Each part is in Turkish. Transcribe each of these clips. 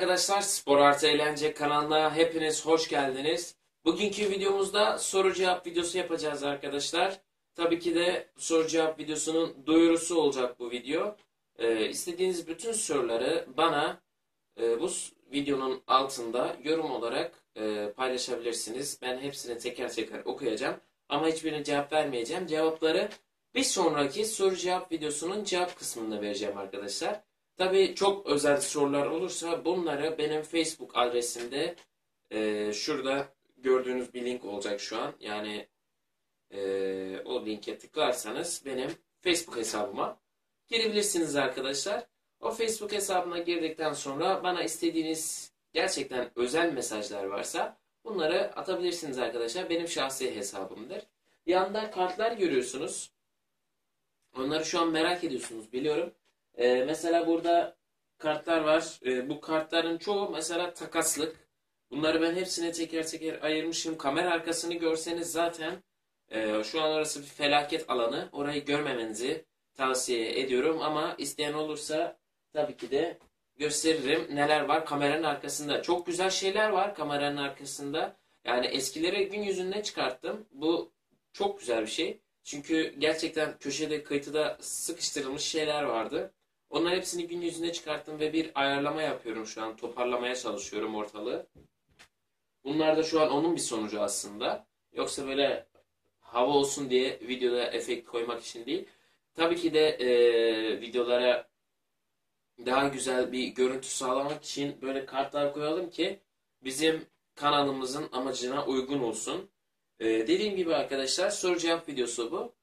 arkadaşlar, Spor Artı Eğlence kanalına hepiniz hoş geldiniz. Bugünkü videomuzda soru cevap videosu yapacağız arkadaşlar. Tabii ki de soru cevap videosunun duyurusu olacak bu video. İstediğiniz bütün soruları bana bu videonun altında yorum olarak paylaşabilirsiniz. Ben hepsini teker teker okuyacağım ama hiçbirine cevap vermeyeceğim. Cevapları bir sonraki soru cevap videosunun cevap kısmında vereceğim arkadaşlar. Tabii çok özel sorular olursa bunları benim Facebook adresimde şurada gördüğünüz bir link olacak şu an. Yani o linke tıklarsanız benim Facebook hesabıma girebilirsiniz arkadaşlar. O Facebook hesabına girdikten sonra bana istediğiniz gerçekten özel mesajlar varsa bunları atabilirsiniz arkadaşlar. Benim şahsi hesabımdır. Yanında kartlar görüyorsunuz. Onları şu an merak ediyorsunuz biliyorum. Mesela burada kartlar var. Bu kartların çoğu mesela takaslık. Bunları ben hepsine teker teker ayırmışım. Kamera arkasını görseniz zaten şu an orası bir felaket alanı. Orayı görmemenizi tavsiye ediyorum. Ama isteyen olursa tabii ki de gösteririm neler var kameranın arkasında. Çok güzel şeyler var kameranın arkasında. Yani eskileri gün yüzüne çıkarttım. Bu çok güzel bir şey. Çünkü gerçekten köşede kıytıda sıkıştırılmış şeyler vardı. Onların hepsini gün yüzüne çıkarttım ve bir ayarlama yapıyorum şu an. Toparlamaya çalışıyorum ortalığı. Bunlar da şu an onun bir sonucu aslında. Yoksa böyle hava olsun diye videoda efekt koymak için değil. Tabii ki de videolara daha güzel bir görüntü sağlamak için böyle kartlar koyalım ki bizim kanalımızın amacına uygun olsun. Dediğim gibi arkadaşlar soru cevap videosu bu.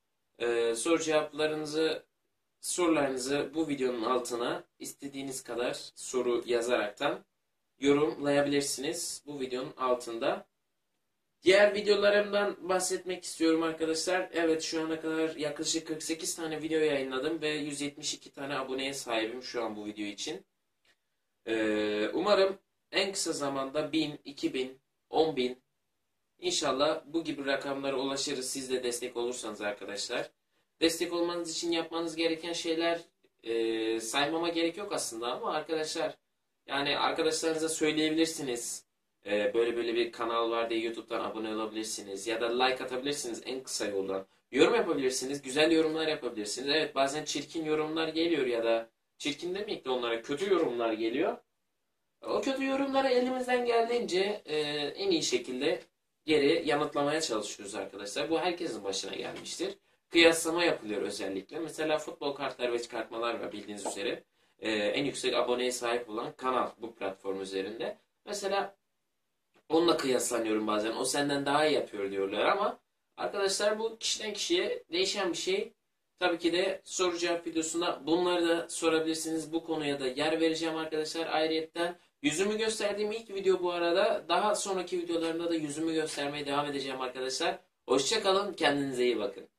Sorularınızı bu videonun altına istediğiniz kadar soru yazaraktan yorumlayabilirsiniz bu videonun altında. Diğer videolarımdan bahsetmek istiyorum arkadaşlar. Evet, şu ana kadar yaklaşık 48 tane video yayınladım ve 172 tane aboneye sahibim şu an bu video için. Umarım en kısa zamanda 1000, 2000, 10.000 İnşallah bu gibi rakamlara ulaşırız. Siz de destek olursanız arkadaşlar. Destek olmanız için yapmanız gereken şeyler saymama gerek yok aslında ama arkadaşlar yani arkadaşlarınıza söyleyebilirsiniz. Böyle böyle bir kanal var diye YouTube'dan abone olabilirsiniz. Ya da like atabilirsiniz en kısa yoldan. Yorum yapabilirsiniz. Güzel yorumlar yapabilirsiniz. Evet, bazen çirkin yorumlar geliyor ya da çirkin demeyek de onlara kötü yorumlar geliyor. O kötü yorumları elimizden geldiğince en iyi şekilde geri yanıtlamaya çalışıyoruz arkadaşlar. Bu herkesin başına gelmiştir. Kıyaslama yapılıyor özellikle. Mesela futbol kartları ve çıkartmalar var bildiğiniz üzere. En yüksek aboneye sahip olan kanal bu platform üzerinde. Mesela onunla kıyaslanıyorum bazen. O senden daha iyi yapıyor diyorlar ama arkadaşlar bu kişiden kişiye değişen bir şey. Tabii ki de soru cevap videosunda bunları da sorabilirsiniz. Bu konuya da yer vereceğim arkadaşlar ayrıyetten. Yüzümü gösterdiğim ilk video bu arada. Daha sonraki videolarımda da yüzümü göstermeye devam edeceğim arkadaşlar. Hoşça kalın, kendinize iyi bakın.